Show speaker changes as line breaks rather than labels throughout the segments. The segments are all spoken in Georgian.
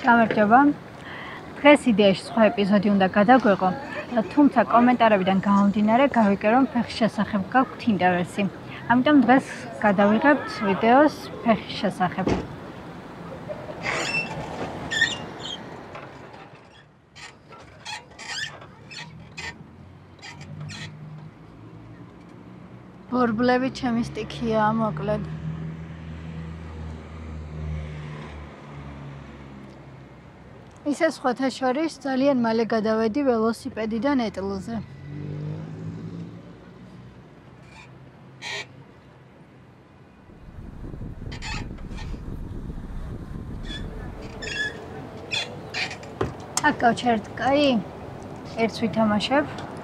გამარჯობა. დღეს იდეაში სხვა ეპიზოდი უნდა გადაგვეყო, თუმცა კომენტარებიდან გამომდინარე გავიგე, რომ ფეხის შესახებ გაქვთ ინტერესი. ამიტომ დღეს გადავიღებთ ვიდეოს ფეხის შესახებ. ბორბლები ჩემი სტიქია, მოკლედ. ისე სხვათა შორის ძალიან მალე გადავედი ველოსიპედიდან ეტლზე. აქ გავჩერთ კაი, ერთს ვითამაშებ.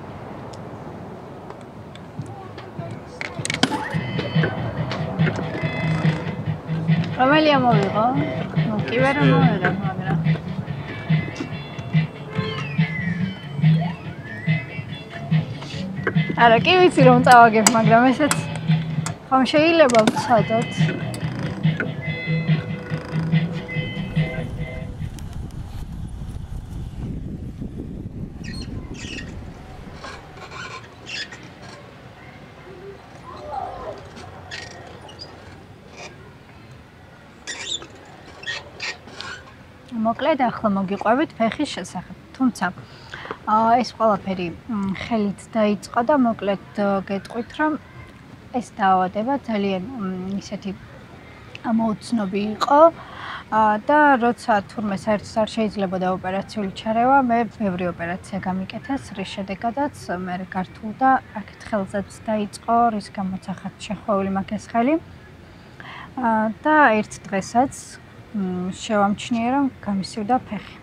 რომელი ამოვიღო? ნუ კი ვერ ამოვიღებ, მაგრამ არა, კი ვიცი რომ წავაგებ, მაგრამ ესეც ხომ შეიძლება ვცადოთ. მოკლედ ახლა მოგიყვებით ფეხის შესახებ. თუმცა ეს ყველაფერი ხელით დაიწყო და მოკლედ გეტყვით, რომ ეს დაავადება ძალიან ისეთი ამოუცნობი იყო და როცა თურმე საერთოდ არ შეიძლებოდა ოპერაციული ჩარევა, მე ბევრი ოპერაცია გამიკეთეს, რის შედეგადაც მე გართულდა აქეთ ხელზეც დაიწყო, რის გამოც ახლა შეხვეული მაქვს ეს ხელი და ერთ დღესაც შევამჩნიე, რომ გამისივდა ფეხი.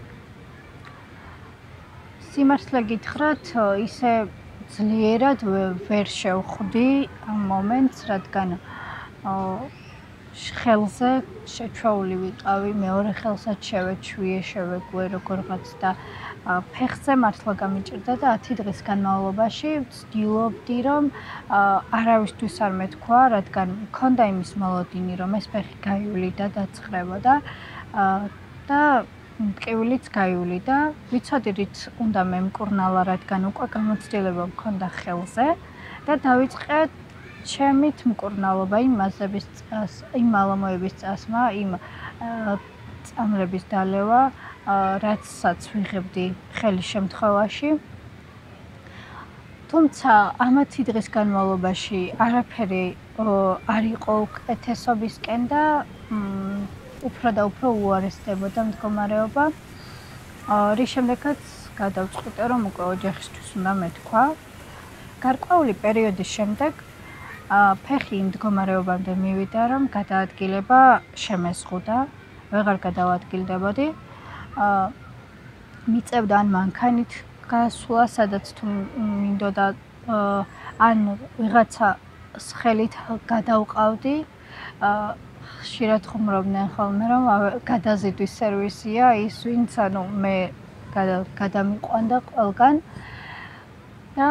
სიმართლე გითხრათ, ისე ძლიერად ვერ შევხვდი ამ მომენტს, რადგან ხელზე შეჩვეული ვიყავი, მეორე ხელსაც შევეჩვიე, შევეგვე როგორღაც და ფეხზე მართლა გამიჭირდა და 10 დღის განმავლობაში ვცდილობდი, რომ არავისთვის არ მეთქვა, რადგან მქონდა იმის მოლოდინი, რომ ეს ფეხი გაივლიდა და დაწყრებოდა და მტკივილიც გაივლიდა. ვიცოდი, რით უნდა მემკურნალა, რადგან უკვე გამოცდილება მქონდა ხელზე და დავიწყე ჩემით მკურნალობა იმ მასების იმ მალამოების წასმა, იმ წამლების დალევა, რაცაც ვიღებდი ხელის შემთხვევაში. თუმცა ამ 10 დღის განმავლობაში არაფერი არ იყო უკეთესობისკენ და უფრო და უფრო უარესდებოდა მდგომარეობა. რის შემდეგაც გადავწყვიტე, რომ უკვე ოჯახისთვის უნდა მეთქვა. გარკვეული პერიოდის შემდეგ ფეხი იმ მდგომარეობამდე მივიდა, რომ გადაადგილება შემეზღუდა, ვეღარ გადავადგილდებოდი. მიწევდა ან მანქანით გასვლა, სადაც თუ მინდოდა ან ვიღაცა ხელით გადავყავდი. ხშირად ხუმრობდნენ ხოლმე, რომ გადაზიდვის სერვისია ის, ვინც მე გადამიყვანდა ყველგან და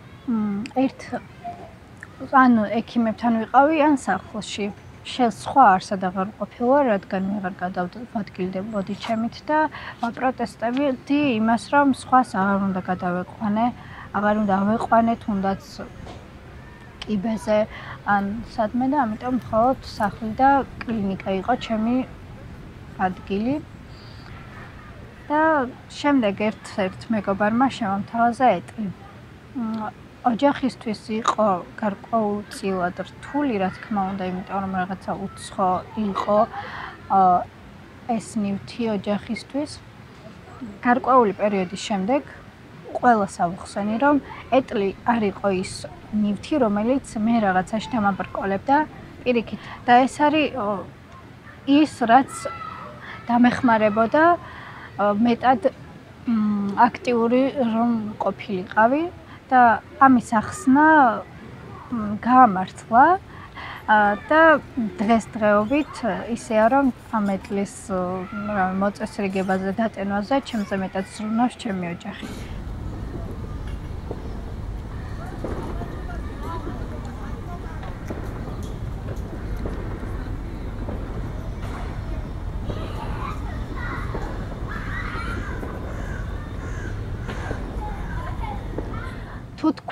ექიმებთან ვიყავი ან სახლში. სხვა არსად აღარ ყოფილა, რადგან ვეღარ გადავადგილდებოდი ჩემით და პროტესტებდი იმას, რომ სხვას აღარ უნდა გადავეყვანე, აღარ უნდა ავეყვანე თუნდაც კიბეზე ან სადმე და ამიტომ მხოლოდ სახლი და კლინიკა იყო ჩემი ადგილი. და შემდეგ ერთ მეგობარმა შემამთავაზა ეტლი. ოჯახისთვის იყო გარკვეულწილად რთული, რა თქმა უნდა, იმიტომ რომ რაღაცა უცხო იყო ეს ნივთი ოჯახისთვის. გარკვეული პერიოდის შემდეგ ყველას ავხსენი, რომ ეტლი არ იყო ის ნივთი, რომელიც მე რაღაცაში დამაბრკოლებდა პირიქით. და ეს არის ის, რაც დამეხმარებოდა მეტად აქტიური რომ ყოფილიყავი და ამის ახსნა გაამართლა და დღესდღეობით ისეა, რომ ამ ეტლის მოწესრიგებაზე დატენვაზე ჩემზე მეტად ზრუნავს ჩემი ოჯახი.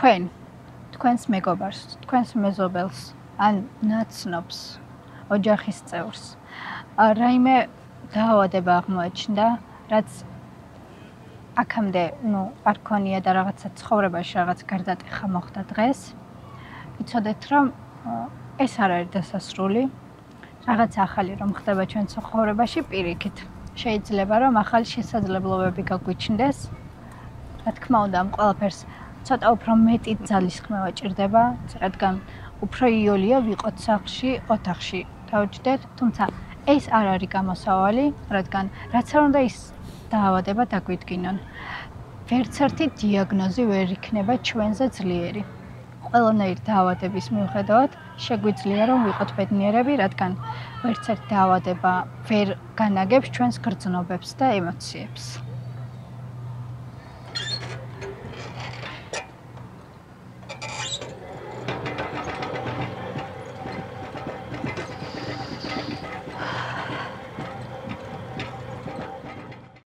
თქვენს მეგობარს, თქვენს მეზობელს, ან ნაცნობს, ოჯახის წევრს რაიმე დაავადება აღმოაჩნდა, რაც აქამდე, არ ქონია და რაღაცა ცხოვრებაში რაღაც გარდატეხა მოხდა დღეს, იცოდეთ, რომ ეს არ არის დასასრული, რაღაც ახალი რომ ხდება ჩვენ ცხოვრებაში პირიქით. შეიძლება რომ ახალი შესაძლებლობები გაგვიჩნდეს. რა თქმა უნდა, ამ ყველაფერს ცოტა უფრო მეტი ძალისხმევა ჭირდება, რადგან უფრო იოლია ვიყოთ სახლში, ოთახში დავჯდეთ, თუმცა ეს არ არის გამოსავალი, რადგან რაც არ უნდა ის დაავადება დაგვიდგინონ. ვერც ერთი დიაგნოზი ვერ იქნება ჩვენზე ძლიერი. ყველანაირი დაავადების მიუხედავად შეგვიძლია რომ ვიყოთ ბედნიერები, რადგან ვერც ერთი დაავადება ვერ განაგებს ჩვენს გრძნობებს და ემოციებს.